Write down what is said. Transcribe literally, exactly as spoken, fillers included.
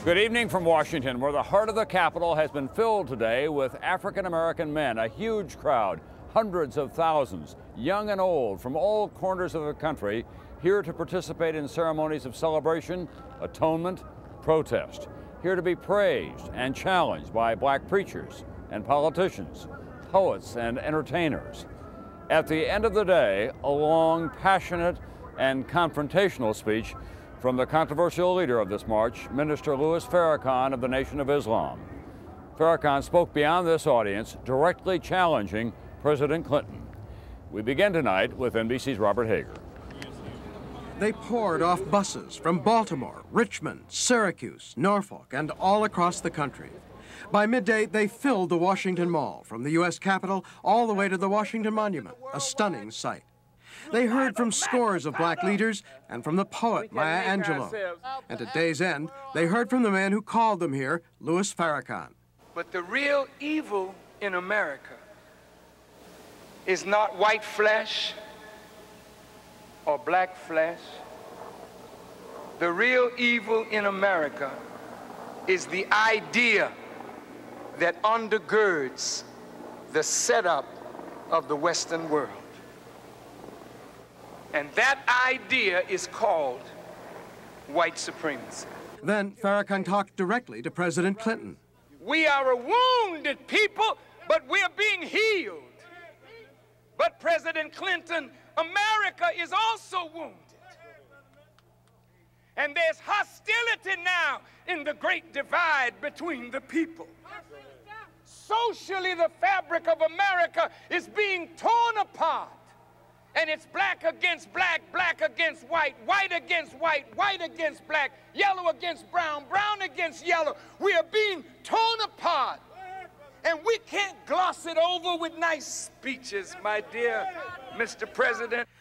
Good evening from Washington, where the heart of the Capitol has been filled today with African-American men, a huge crowd, hundreds of thousands, young and old, from all corners of the country, here to participate in ceremonies of celebration, atonement, protest, here to be praised and challenged by black preachers and politicians, poets and entertainers. At the end of the day, a long, passionate, and confrontational speech from the controversial leader of this march, Minister Louis Farrakhan of the Nation of Islam. Farrakhan spoke beyond this audience, directly challenging President Clinton. We begin tonight with N B C's Robert Hager. They poured off buses from Baltimore, Richmond, Syracuse, Norfolk, and all across the country. By midday, they filled the Washington Mall, from the U S Capitol all the way to the Washington Monument, a stunning sight. They heard from scores of black leaders and from the poet Maya Angelou. And at day's end, they heard from the man who called them here, Louis Farrakhan. But the real evil in America is not white flesh or black flesh. The real evil in America is the idea that undergirds the setup of the Western world. And that idea is called white supremacy. Then Farrakhan talked directly to President Clinton. We are a wounded people, but we're being healed. But President Clinton, America is also wounded. And there's hostility now in the great divide between the people. Socially, the fabric of America is being torn apart. And it's black against black, black against white, white against white, white against black, yellow against brown, brown against yellow. We are being torn apart. And we can't gloss it over with nice speeches, my dear Mister President.